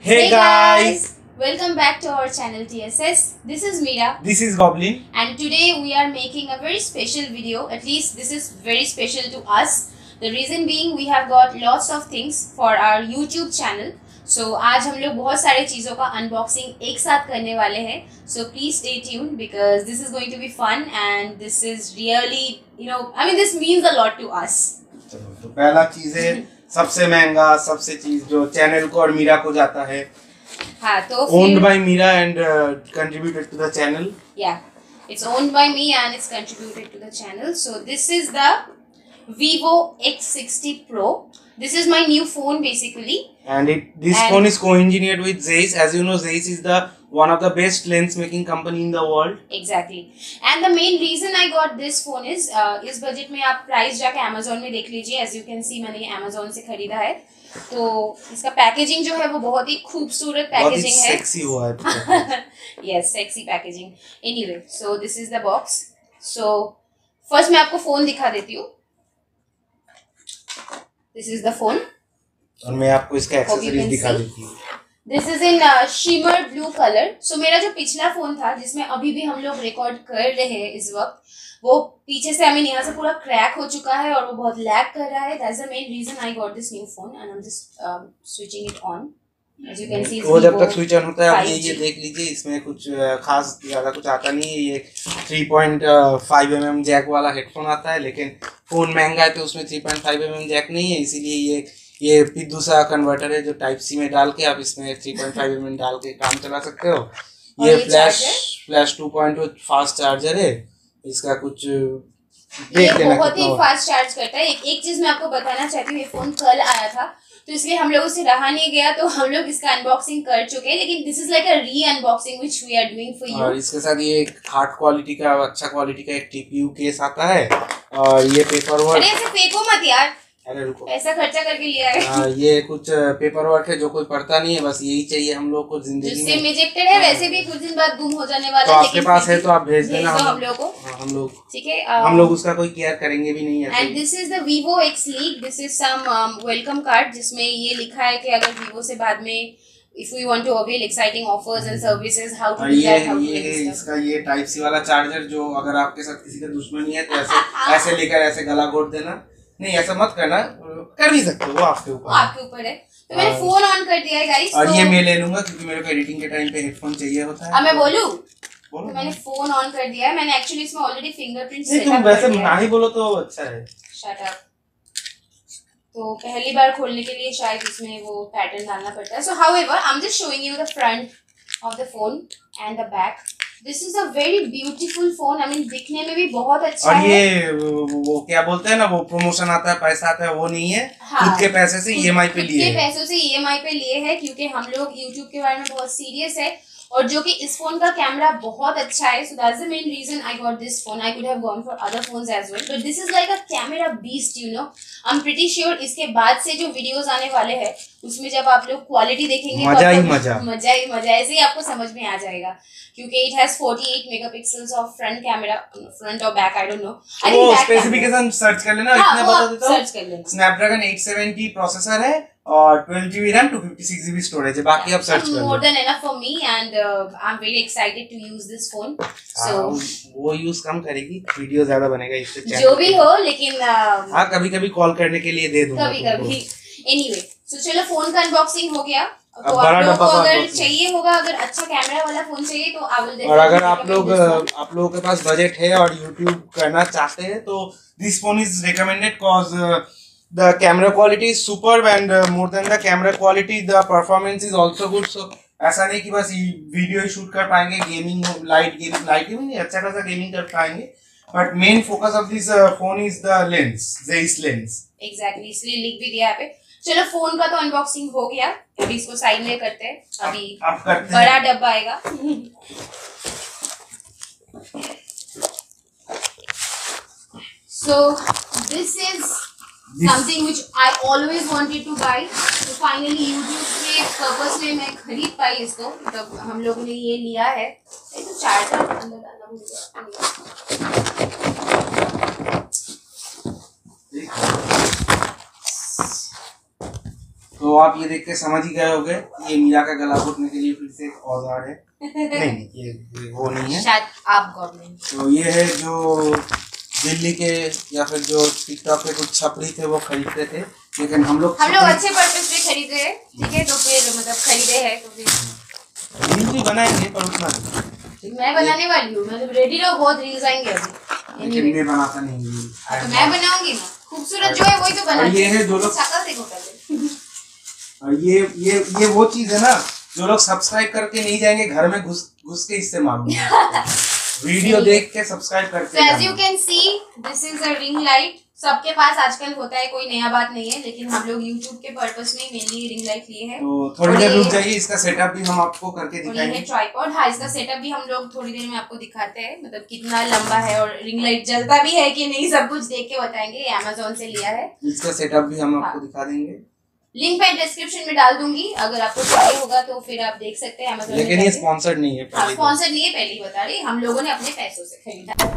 Hey guys! Welcome back to our channel TSS. This is Meera. This is Goblin. And today we are making a very special video. At least this is very special to us. The reason being we have got lots of things for our YouTube channel. So आज हम लोग बहुत सारे चीज़ों का unboxing एक साथ करने वाले हैं. So please stay tuned because this is going to be fun and this is really, this means a lot to us. तो पहला चीज है सबसे महंगा सबसे चीज जो चैनल को और मीरा को जाता है. हाँ तो owned by Meera and contributed to the channel. Yeah, it's owned by me and it's contributed to the channel. So this is the Vivo X60 Pro. This is my new phone basically. And this phone is co-engineered with Zeiss. As you know, Zeiss is one of the best lens making company in the world. Exactly. And the main reason I got this phone is इस budget में आप price जाके Amazon में देख लीजिए. As you can see मैंने Amazon से खरीदा है. तो इसका पैकेजिंग जो है वो बहुत ही खूबसूरत पैकेजिंग है. सेक्सी हुआ है. Yes, sexy packaging. Anyway, so this is the box. So first मैं आपको फोन दिखा देती हूँ. This is the phone. और मैं आपको इसका एक्सेसरीज दिखा देती हूँ. This is in shimmer blue color. So मेरा जो पिछला फोन था जिसमें अभी भी हम लोग रिकॉर्ड कर रहे हैं इस वक्त, वो पीछे से यहाँ से पूरा क्रैक हो चुका है और वो बहुत लैग कर रहा है. That's the main reason I got this new phone and I'm just switching it on. As you can see, वो जब तक स्विच ऑन होता है ये देख लीजिए. इसमें कुछ खास ज्यादा कुछ आता नहीं है. ये 3.5 mm जैक वाला हेडफोन आता है, लेकिन फोन महंगा है तो उसमें 3.5 mm जैक नहीं है, इसीलिए ये पिद्दू सा कन्वर्टर है जो टाइप सी में डाल के आप इसमें 3.5 mm डाल के काम चला सकते हो. ये फ्लैश 2.2 फास्ट चार्जर है. इसका कुछ देख लेना, बहुत ही फास्ट चार्ज करता है. एक चीज मैं आपको बताना चाहती हूँ, ये फोन कल आया था तो इसलिए हम लोगों से रहा नहीं गया, तो हम लोग इसका अनबॉक्सिंग कर चुके हैं, लेकिन this is like a re unboxing which we are doing for you. और इसके साथ ये एक हार्ड क्वालिटी का अच्छा क्वालिटी का एक टीपीयू केस आता है और ये पेपर वर्क. अरे ऐसे फेंको मत यार, अरे रुको, पैसा खर्चा करके लिया है. ये कुछ पेपर वर्क है जो कोई पढ़ता नहीं है, बस यही चाहिए हम लोग को जिंदगी में. सिम इजेक्टेड है, वैसे भी कुछ दिन बाद गुम हो जाने वाला है. तो आपके पास है तो आप भेज देना हम लोग को. हम लोग ठीक है, हम लोग उसका कोई केयर करेंगे भी नहीं. And this is the Vivo X League. This is some welcome card जिसमें ये लिखा है कि अगर Vivo से बाद में if we want to avail exciting offers and services, how to do that, how to ये है इसका ये टाइप सी वाला चार्जर जो अगर आपके साथ किसी का दुश्मनी है तो ऐसे लेकर ऐसे गला घोट देना. नहीं ऐसा मत करना, कर नहीं सकते, वो आपके ऊपर है. तो मैंने फोन ऑन कर दिया है गाइस. और ये मैं ले लूंगा क्योंकि मेरे को एडिटिंग के टाइम पे हेडफोन चाहिए होता है. अब मैं बोलूं तो मैंने फोन ऑन कर दिया है. मैंने एक्चुअली इसमें ऑलरेडी फिंगरप्रिंट सेटअप कर दिया है. वैसे ना ही बोलो तो अच्छा है. Shut up. तो पहली बार खोलने के लिए शायद इसमें वो पैटर्न डालना पड़ता है. So however I am just showing you the front of the phone and the back. This is a very beautiful phone. I mean दिखने में भी बहुत अच्छा है. और ये वो क्या बोलते हैं ना, वो प्रमोशन आता है, पैसा आता है, वो नहीं है. खुद के पैसे से ईएमआई पे लिए है. पैसों से ईएमआई पे लिए है क्योंकि हम लोग यूट्यूब के बारे में बहुत सीरियस है और जो कि इस फोन का कैमरा बहुत अच्छा है. So that's the main reason I got this phone. I could have gone for other phones as well, but this is like a camera beast. I am pretty sure इसके बाद से जो videos आने वाले हैं उसमें जब आप लोग क्वालिटी देखेंगे मजा ही मजा ऐसे ही आपको समझ में आ जाएगा क्योंकि it has 48 megapixels of front camera. Front और बैक आई डोंट नो. वो स्पेसिफिकेशन सर्च कर लेना. इतना बता देता हूं, सर्च कर लेना. स्नैपड्रैगन 870 प्रोसेसर है और 12GB रैम 256GB स्टोरेज है. बाकी आप सर्च कर लो. More than enough for me and I am very excited to use this phone. So वो यूज कम करेगी, वीडियो ज्यादा बनेगा इससे. जो भी हो, लेकिन हाँ कभी-कभी कॉल करने के लिए दे दूंगा. कभी-कभी. एनीवे, सो चलो फोन का अनबॉक्सिंग हो गया. तो आप लोगों को अगर चाहिए होगा, अगर अच्छा कैमरा वाला फोन चाहिए तो आई विल डेफिनेटली. और अगर आप लोगों के पास बजट है और YouTube करना चाहते हैं तो this phone is recommended cause the camera quality is superb and more than the camera quality the performance is also good. So ऐसा नहीं कि बस वीडियो ही शूट कर पाएंगे, गेमिंग लाइट गेमिंग नहीं, अच्छा खासा गेमिंग कर पाएंगे, but main focus of this phone is the lens, Zeiss lens. Exactly, इसलिए लिंक भी दिया है पे. चलो फोन का तो अनबॉक्सिंग हो गया. अभी इसको साइड में करते हैं. अभी बड़ा डब्बा आएगा. So this is something which I always wanted to buy. तो फाइनली यूट्यूब के पर्पस में मैं खरीद पाई इसको. तब हम लोगों ने ये लिया है. तो चार्जर अंदर डालना भूल गया. तो आप ये देख के समझ ही गए होंगे, ये मीरा का गला घोटने के लिए फिर से एक औजार है। नहीं ये वो नहीं है, शायद आप गवर्नमेंट। तो ये है जो दिल्ली के या फिर जो टिकटॉक पे कुछ छपरी थे वो खरीदते थे, लेकिन हम लोग अच्छे पर्पस पे खरीदे हैं, ठीक है, तो फिर मतलब खरीदे हैं तो फिर रील भी बनाएंगे पर उतना नहीं। मैं बनाने वाली हूँ, मतलब रेडी रहो, बहुत रील्स आएंगे अभी। लेकिन मैं बनाता नहीं हूँ, तो मैं बनाऊंगी ना, खूबसूरत जो है वही तो बनाती। ये है जो लोग शक्ल देखो पहले। और ये वो चीज है ना, जो लोग सब्सक्राइब करके नहीं जाएंगे घर में घुस के इससे मारूंगा। वीडियो देख के सब्सक्राइब करके। So as you can see, this is a ring light. सबके पास आजकल होता है, कोई नया बात नहीं है, लेकिन हम लोग YouTube के पर्पस में मेनली रिंग लाइट लिए हैं। तो थोड़ी देर रुक जाइए, इसका सेटअप भी हम आपको करके दिखाएंगे। ट्राइपॉड, हाँ, इसका सेटअप भी हम लोग थोड़ी देर में आपको दिखाते हैं, मतलब कितना लंबा है और रिंग लाइट जलता भी है कि नहीं, सब कुछ देख के बताएंगे। Amazon से लिया है, इसका सेटअप भी हम आपको दिखा देंगे। लिंक मैं डिस्क्रिप्शन में डाल दूंगी, अगर आपको चाहिए होगा तो फिर आप देख सकते हैं Amazon। लेकिन ये स्पॉन्सर्ड नहीं है, स्पॉन्सर्ड नहीं है, पहले ही बता रही, हम लोगों ने अपने पैसों से खरीदा।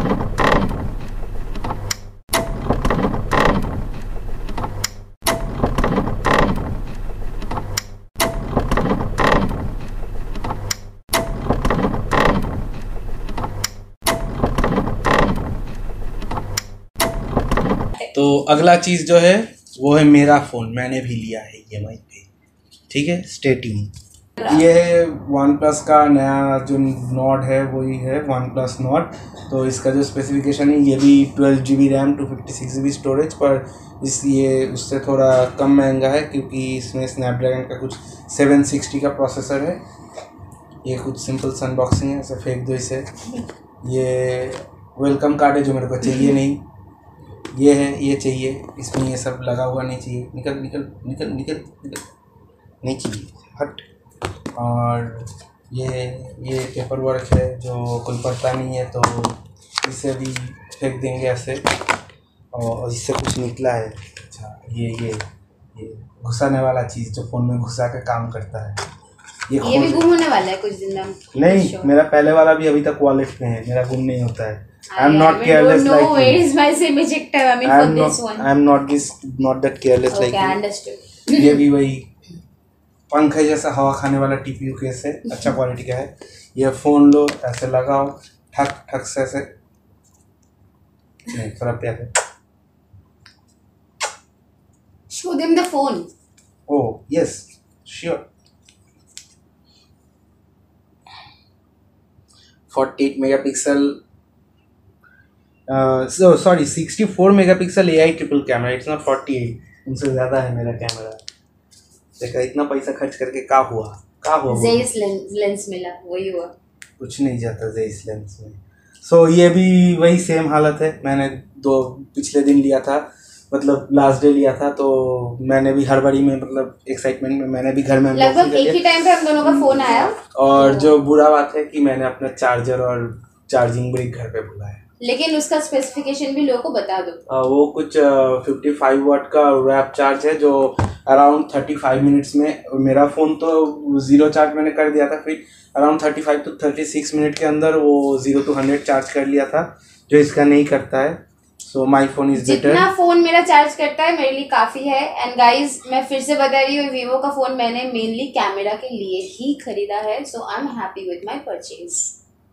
तो अगला चीज जो है वो है मेरा फोन, मैंने भी लिया है EMI पे, ठीक है, स्टे ट्यून। ये OnePlus का नया जो नॉट है वही है OnePlus नॉट। तो इसका जो स्पेसिफिकेशन है, ये भी 12 GB रैम 256 GB स्टोरेज, पर ये उससे थोड़ा कम महंगा है क्योंकि इसमें स्नैपड्रैगन का कुछ 760 का प्रोसेसर है। ये कुछ सिंपल सा अनबॉक्सिंग है, ऐसे फेंक दो इसे। ये वेलकम कार्ड है जो मेरे को चाहिए नहीं, ये है, ये चाहिए, इसमें ये सब लगा हुआ नहीं चाहिए, निकल निकल निकल निकल निकल, नहीं चाहिए, हट। और ये पेपर वर्क है जो कोई पढ़ता नहीं है, तो इसे भी फेंक देंगे ऐसे। और इससे कुछ निकला है, अच्छा, ये घुसाने वाला चीज़ जो फ़ोन में घुसा के काम करता है, ये भी गुम होने वाला है कुछ दिन में। नहीं, मेरा पहले वाला भी अभी तक वॉलेट में है, मेरा गुम नहीं होता है। I'm not careless like you. Where is my SIM ejector? I mean for this one. I'm not that careless like you. Okay, understood. ये भी वही पंख है जैसा हवा खाने वाला TPU केस है, अच्छा क्वालिटी का है। ये फोन लो, ऐसे लगाओ, ठक ठक से ऐसे, नहीं थोड़ा प्यार है। Show them the phone. Oh yes, sure. 48 megapixel, sorry 64 megapixel AI triple camera, it's not 48, उनसे ज़्यादा है मेरा कैमरा। देखा, इतना पैसा खर्च करके क्या हुआ Zeiss लेंस मिला, वही हुआ, कुछ नहीं जाता Zeiss लेंस में। सो ये भी वही सेम हालत है। मैंने पिछले दिन लिया था, मतलब लास्ट डे लिया था, तो मैंने भी हड़बड़ी में, मतलब एक्साइटमेंट में, मैंने भी घर में लगभग एक ही टाइम पे हम दोनों का फोन आया। और जो बुरा बात है कि मैंने अपना चार्जर और चार्जिंग ब्रिक घर पे भुलाया। लेकिन उसका स्पेसिफिकेशन भी लोगों को बता दो। वो कुछ 55 वाट का रैप चार्ज है जो अराउंड 35 मिनट्स में, मेरा फ़ोन तो 0 चार्ज मैंने कर दिया था, फिर अराउंड 35 to 36 मिनट के अंदर वो 0 to 100 चार्ज कर लिया था, जो इसका नहीं करता है। So my phone is better. जितना फोन मेरा चार्ज करता है मेरे लिए काफ़ी है। एंड गाइज, मैं फिर से बता रही हूँ, वीवो का फ़ोन मैंने मेनली कैमरा के लिए ही खरीदा है। So I am happy with my purchase.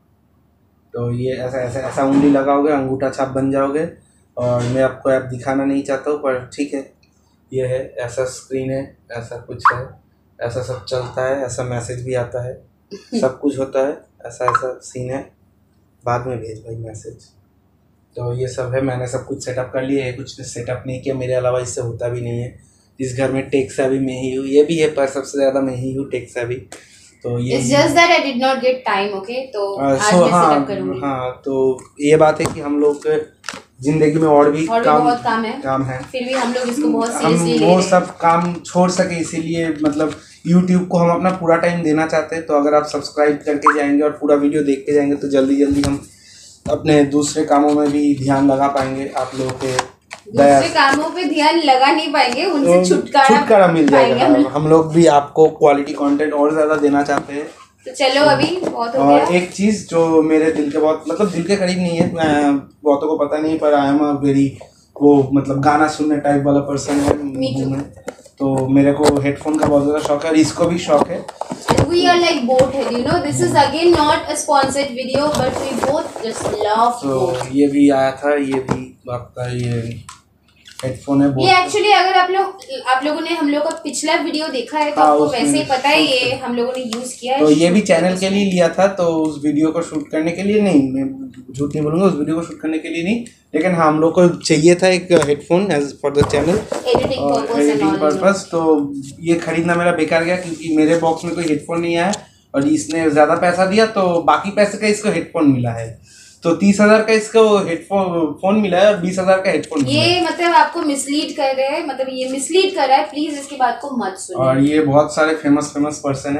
तो ये ऐसा उंगली लगाओगे, अंगूठा छाप बन जाओगे। और मैं आपको ऐप दिखाना नहीं चाहता हूँ, पर ठीक है, ये है, ऐसा स्क्रीन है, ऐसा कुछ है, ऐसा सब चलता है, ऐसा मैसेज भी आता है, सब कुछ होता है, ऐसा सीन है। बाद में भेज भाई मैसेज। तो ये सब है, मैंने सब कुछ सेटअप कर लिया है, कुछ सेटअप नहीं किया, मेरे अलावा इससे होता भी नहीं है। इस घर में टेक सेवी मैं ही हूँ, ये भी है, पर सबसे ज़्यादा मैं ही हूँ टेक सेवी। तो ये It's just that I did not get time, okay? तो आज मैं सेटअप करूँगी। हाँ, तो ये बात है कि हम लोग जिंदगी में और भी बहुत काम है, फिर भी हम लोग इसको बहुत सीरियसली ले रहे हैं। वो सब काम छोड़ सके, इसीलिए मतलब YouTube को हम अपना पूरा टाइम देना चाहते हैं। तो अगर आप सब्सक्राइब करके जाएंगे और पूरा वीडियो देख के जाएंगे, तो जल्दी जल्दी हम अपने दूसरे कामों में भी ध्यान लगा पाएंगे। आप लोगों के दूसरे कामों पे ध्यान लगा नहीं पाएंगे, उनसे छुटकारा मिल जाएगा। हम लोग भी आपको क्वालिटी कंटेंट और ज़्यादा देना चाहते हैं। तो चलो, अभी बहुत हो गया। और एक चीज़ जो मेरे दिल के बहुत, मतलब दिल के करीब नहीं है, बहुतों को पता नहीं, पर आई एम अ वेरी, वो मतलब गाना सुनने टाइप वाला पर्सन है। तो मेरे को हेडफोन का बहुत ज़्यादा शौक है और इसको भी शौक है। We are like boat head, you know. This is again not a sponsored video, but we both just love तो boat. ये भी आया था, ये भी आपका ये हेडफोन है। ये एक्चुअली अगर आप लोगों ने हम लोग का पिछला वीडियो देखा है तो आपको वैसे ही पता है ये हम लोगों ने यूज किया है। तो ये भी चैनल के लिए लिया था, तो उस वीडियो को शूट करने के लिए नहीं, मैं झूठ नहीं बोलूँगा, उस वीडियो को शूट करने के लिए नहीं, लेकिन हाँ हम लोग को चाहिए था एक headphone as for the channel editing purpose. तो ये खरीदना मेरा बेकार गया क्योंकि मेरे बॉक्स में कोई हेडफोन नहीं आया और इसने ज़्यादा पैसा दिया तो बाकी पैसे का इसको हेडफोन मिला है। तो 30,000 का इसको फोन मिला है और 20,000 का हेडफोन मिला है। ये मतलब आपको मिसलीड कर रहे हैं, मतलब ये मिसलीड कर रहा है, प्लीज इसकी बात को मत सुनिए। और ये बहुत सारे फेमस पर्सन है,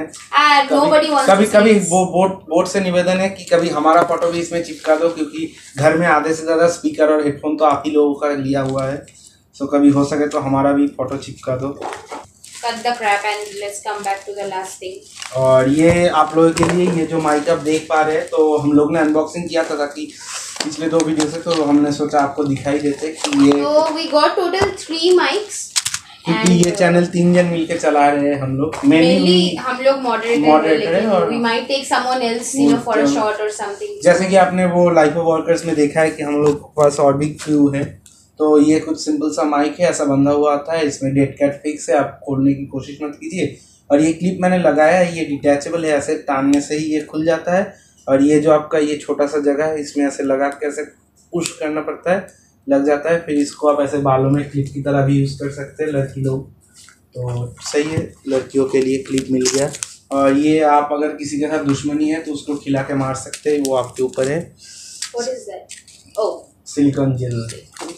कभी वो बोर्ड से निवेदन है कि कभी हमारा फोटो भी इसमें चिपका दो क्योंकि घर में आधे से ज्यादा स्पीकर और हेडफोन तो आप ही लोगों का लिया हुआ है। सो कभी हो सके तो हमारा भी फोटो चिपका दो। Cut the crap and let's come back to the last thing. और ये आप लोगों के लिए ये जो माइक आप देख पा रहे हैं, तो हम लोग ने अनबॉक्सिंग किया था ताकि पिछले 2 वीडियो से, तो हमने सोचा आपको दिखाई देते कि ये तो we got total 3 mics क्योंकि ये चैनल 3 जन मिलके चला रहे हैं हम लोग। मेनली हम लोग मॉडरेटर है और we might take someone else you know for a shot or something. जैसे कि आपने वो लाइफ ऑफ वर्कर्स में देखा है कि हम लोग के पास और भी क्रू है, तो ये कुछ सिंपल सा माइक है, ऐसा बंधा हुआ आता है, इसमें डेड कैट फिक्स है, आप खोलने की कोशिश मत कीजिए। और ये क्लिप मैंने लगाया है, ये डिटैचेबल है, ऐसे टांगने से ही ये खुल जाता है। और ये जो आपका ये छोटा सा जगह है, इसमें ऐसे लगा के ऐसे पुश करना पड़ता है, लग जाता है। फिर इसको आप ऐसे बालों में क्लिप की तरह भी यूज़ कर सकते हैं लड़की लोग, तो सही है, लड़कियों के लिए क्लिप मिल गया। और ये आप अगर किसी के साथ दुश्मनी है तो उसको खिला के मार सकते हैं, वो आपके ऊपर है। What is that? Oh, silicone gel.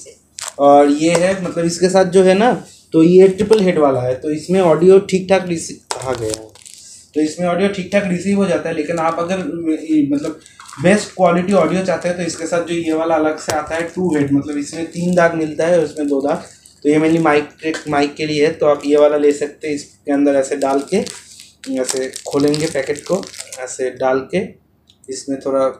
और ये है मतलब इसके साथ जो है ना, तो ये ट्रिपल हेड वाला है, तो इसमें ऑडियो ठीक ठाक कहा गया है, तो इसमें ऑडियो ठीक ठाक रिसीव हो जाता है। लेकिन आप अगर मतलब बेस्ट क्वालिटी ऑडियो चाहते हैं तो इसके साथ जो ये वाला अलग से आता है 2 हेड, मतलब इसमें 3 दाग मिलता है और इसमें 2 दाग, तो ये मेनली माइक के लिए है। तो आप ये वाला ले सकते हैं, इसके अंदर ऐसे डाल के, ऐसे खोलेंगे पैकेट को, ऐसे डाल के इसमें थोड़ा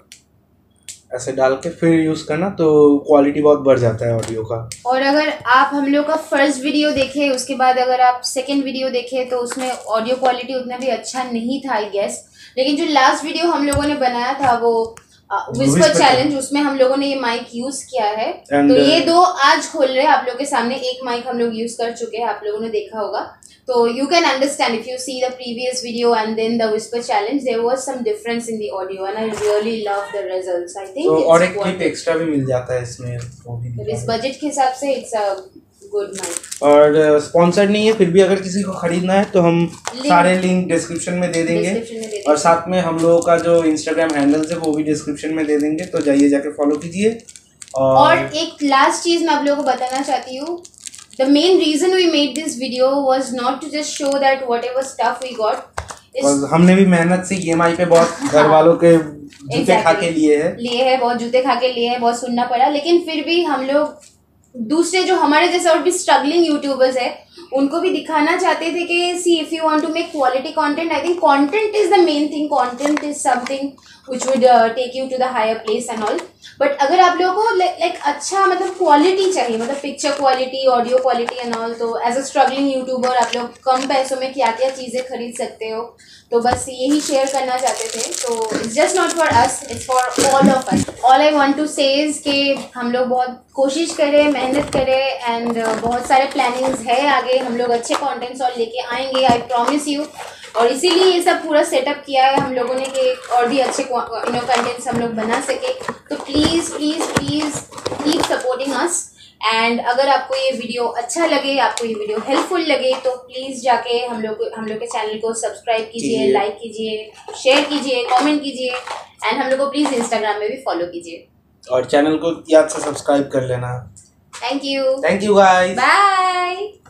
ऐसे डाल के फिर यूज़ करना, तो क्वालिटी बहुत बढ़ जाता है ऑडियो का। और अगर आप हम लोग का फर्स्ट वीडियो देखे, उसके बाद अगर आप सेकंड वीडियो देखे तो उसमें ऑडियो क्वालिटी उतना भी अच्छा नहीं था आई गेस, लेकिन जो लास्ट वीडियो हम लोगों ने बनाया था वो विस्पर चैलेंज, उसमें हम लोगों ने ये माइक यूज किया है। तो ये 2 आज खोल रहे हैं आप लोग के सामने, एक माइक हम लोग यूज कर चुके हैं, आप लोगों ने देखा होगा। तो you can understand if you see the previous video and then the whisper challenge, there was some difference in the audio and I really love the results. I think तो और एक क्लिप एक्स्ट्रा भी मिल जाता है इसमें, वो भी तो इस बजट के हिसाब से it's a good mic। और स्पॉन्सर्ड नहीं है, फिर भी अगर किसी को खरीदना है तो हम सारे लिंक डिस्क्रिप्शन में दे देंगे और साथ में हम लोगों का जो इंस्टाग्राम हैंडल्स है वो भी डिस्क्रिप्शन में दे देंगे, तो जाइए जाके फॉलो कीजिए। और एक लास्ट चीज मैं आप लोगों को बताना चाहती हूँ, the main reason we made this video was not to just show that whatever stuff we got is हमने भी मेहनत से EMI पे बहुत घर वालों के जूते खा के लिए है, बहुत जूते खा के लिए है, बहुत सुनना पड़ा, लेकिन फिर भी हम लोग दूसरे जो हमारे जैसे और भी स्ट्रगलिंग यूट्यूबर्स है उनको भी दिखाना चाहते थे कि see if you want to make quality content, I think content is the main thing, content is something which would take you to the higher place and all. But अगर आप लोगों को लाइक अच्छा मतलब क्वालिटी चाहिए, मतलब picture quality, audio quality and all, तो as a struggling YouTuber आप लोग कम पैसों में क्या क्या चीज़ें खरीद सकते हो, तो बस यही शेयर करना चाहते थे। तो it's just not for us, it's for all of us. All I want to say is कि हम लोग बहुत कोशिश करें, मेहनत करें एंड बहुत सारे प्लानिंग्स है आगे, हम लोग अच्छे कंटेंट्स और लेके आएंगे, आई प्रॉमिस यू। और इसीलिए ये सब पूरा सेटअप किया है हम लोगों ने कि और भी अच्छे कंटेंट्स हम लोग बना सके। तो please please please keep supporting us. And अगर आपको ये वीडियो अच्छा लगे, आपको ये वीडियो हेल्पफुल लगे, तो प्लीज़ जाके हम लोग के चैनल को सब्सक्राइब कीजिए, लाइक कीजिए, शेयर कीजिए, कमेंट कीजिए एंड हम लोग को प्लीज़ इंस्टाग्राम में भी फॉलो कीजिए और चैनल को याद से सब्सक्राइब कर लेना। Thank you guys, bye.